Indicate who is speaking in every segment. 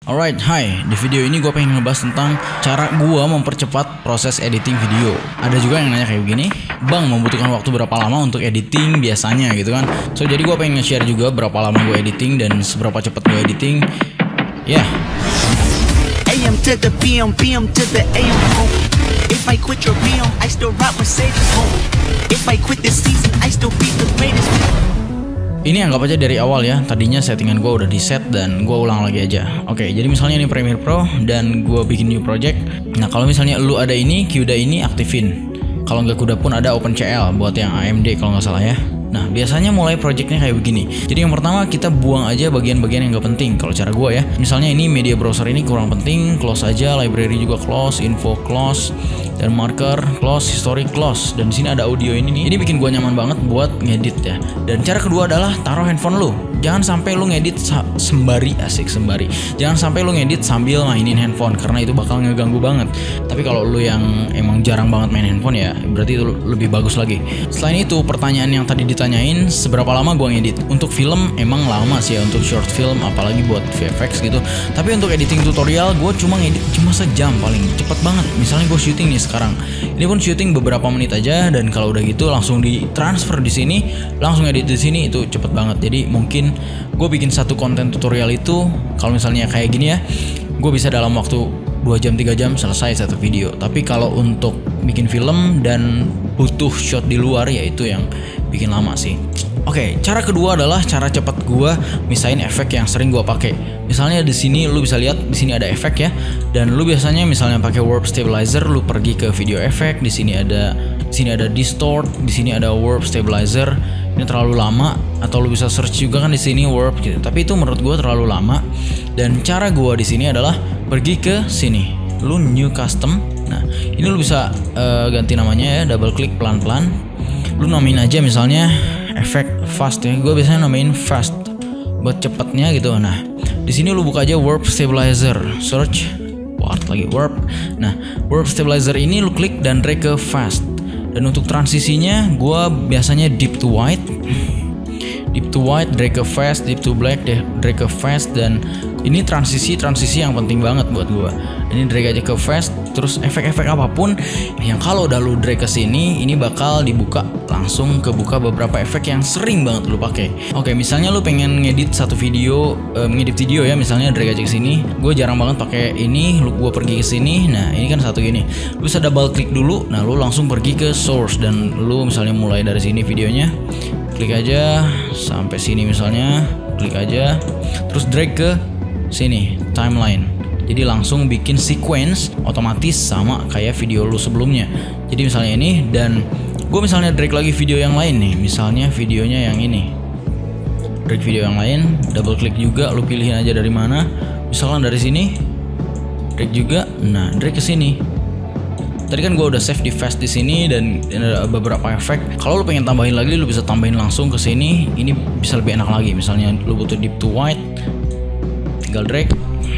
Speaker 1: Alright, hi. Di video ini gue pengen ngebahas tentang cara gue mempercepat proses editing video. Ada juga yang nanya kayak begini, Bang, membutuhkan waktu berapa lama untuk editing biasanya gitu kan. So, jadi gue pengen nge-share juga berapa lama gue editing dan seberapa cepat gue editing. Ya.
Speaker 2: AM to the PM, PM to the AM home. If I quit your PM, I still rock Mercedes home. If I quit this season, I still be the greatest.
Speaker 1: Ini anggap aja dari awal ya, tadinya settingan gue udah di set dan gue ulang lagi aja. Oke, jadi misalnya ini Premiere Pro dan gue bikin new project. Nah, kalau misalnya lu ada ini, CUDA ini aktifin. Kalau nggak CUDA pun ada OpenCL buat yang AMD kalau nggak salah ya. Nah, biasanya mulai projectnya kayak begini. Jadi yang pertama kita buang aja bagian-bagian yang nggak penting kalau cara gue ya. Misalnya ini media browser ini kurang penting, close aja, library juga close, info close, dan marker close, history close. Dan di sini ada audio ini nih. Ini bikin gue nyaman banget buat ngedit ya. Dan cara kedua adalah taruh handphone lu. Jangan sampai lu ngedit sembari. Jangan sampai lu ngedit sambil mainin handphone karena itu bakal ngeganggu banget. Tapi kalau lu yang emang jarang banget main handphone ya, berarti itu lebih bagus lagi. Selain itu, pertanyaan yang tadi ditanyain, seberapa lama gua ngedit? Untuk film emang lama sih ya, untuk short film apalagi buat VFX gitu. Tapi untuk editing tutorial gua cuma ngedit cuma sejam paling, cepet banget. Misalnya gua syuting nih sekarang. Ini pun syuting beberapa menit aja dan kalau udah gitu langsung ditransfer di sini, langsung edit di sini, itu cepet banget. Jadi mungkin gue bikin satu konten tutorial itu kalau misalnya kayak gini ya, gue bisa dalam waktu 2 jam 3 jam selesai satu video. Tapi kalau untuk bikin film dan butuh shot di luar ya itu yang bikin lama sih. Oke, cara kedua adalah cara cepat gue misain efek yang sering gue pakai. Misalnya di sini lu bisa lihat di sini ada efek ya. Dan lu biasanya misalnya pakai warp stabilizer, lu pergi ke video efek, di sini ada distort, di sini ada warp stabilizer. Ini terlalu lama, atau lu bisa search juga kan di sini warp gitu. Tapi itu menurut gue terlalu lama. Dan cara gue di sini adalah pergi ke sini, lu new custom. Nah, ini lu bisa ganti namanya ya, double klik pelan-pelan. Lu namain aja misalnya efek fast ya. Gue biasanya namain fast buat cepetnya gitu. Nah, di sini lu buka aja warp stabilizer, search warp. Nah, warp stabilizer ini lu klik dan drag ke fast. Dan untuk transisinya gue biasanya deep to white, drag ke fast, deep to black, drag ke fast. Dan ini transisi yang penting banget buat gue. Ini drag aja ke fast. Terus efek-efek apapun yang kalau udah lu drag ke sini, ini bakal dibuka, langsung kebuka beberapa efek yang sering banget lu pakai. Oke, misalnya lu pengen ngedit satu video, ngedit video ya, misalnya drag aja ke sini. Gue jarang banget pakai ini, gue pergi ke sini. Nah, ini kan satu gini. Lu bisa double klik dulu. Nah, lu langsung pergi ke source dan lu misalnya mulai dari sini videonya. Klik aja sampai sini misalnya, klik aja. Terus drag ke sini, timeline. Jadi langsung bikin sequence otomatis sama kayak video lu sebelumnya. Jadi misalnya ini, dan gue misalnya drag lagi video yang lain nih, misalnya videonya yang ini, drag video yang lain, double klik juga, lu pilihin aja dari mana. Misalkan dari sini, drag juga. Nah, drag ke sini. Tadi kan gue udah save di fast di sini dan ada beberapa efek. Kalau lu pengen tambahin lagi, lu bisa tambahin langsung ke sini. Ini bisa lebih enak lagi. Misalnya lu butuh deep to white, tinggal drag.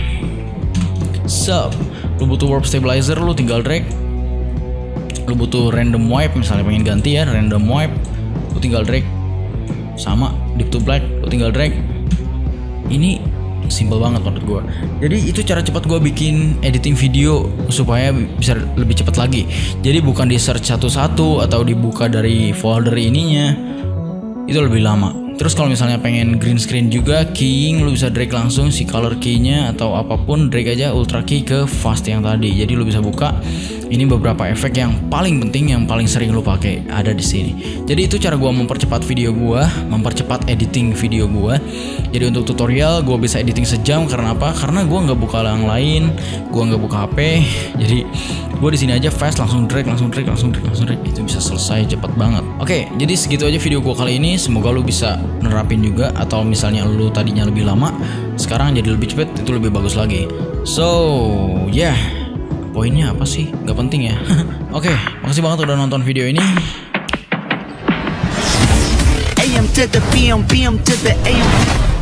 Speaker 1: Lu butuh warp stabilizer, lu tinggal drag. Lu butuh random wipe, misalnya pengen ganti ya, random wipe, lu tinggal drag. Sama deep to black, lu tinggal drag. Ini simple banget menurut gue. Jadi itu cara cepat gue bikin editing video supaya bisa lebih cepat lagi. Jadi bukan di search satu-satu atau dibuka dari folder ininya, itu lebih lama. Terus kalau misalnya pengen green screen juga, keying lu bisa drag langsung si color key-nya atau apapun, drag aja ultra key ke fast yang tadi. Jadi lu bisa buka. Ini beberapa efek yang paling penting, yang paling sering lu pakai ada di sini. Jadi itu cara gua mempercepat video gua, mempercepat editing video gua. Jadi untuk tutorial gua bisa editing sejam karena apa? Karena gua nggak buka yang lain, gua nggak buka HP. Jadi gua di sini aja fast, langsung drag. Itu bisa selesai cepat banget. Oke, jadi segitu aja video gua kali ini. Semoga lu bisa nerapin juga, atau misalnya lu tadinya lebih lama, sekarang jadi lebih cepet, itu lebih bagus lagi. So, yeah. Poinnya apa sih? Gak penting ya. Oke, makasih banget udah nonton video ini.
Speaker 2: AM to the PM, PM to the AM.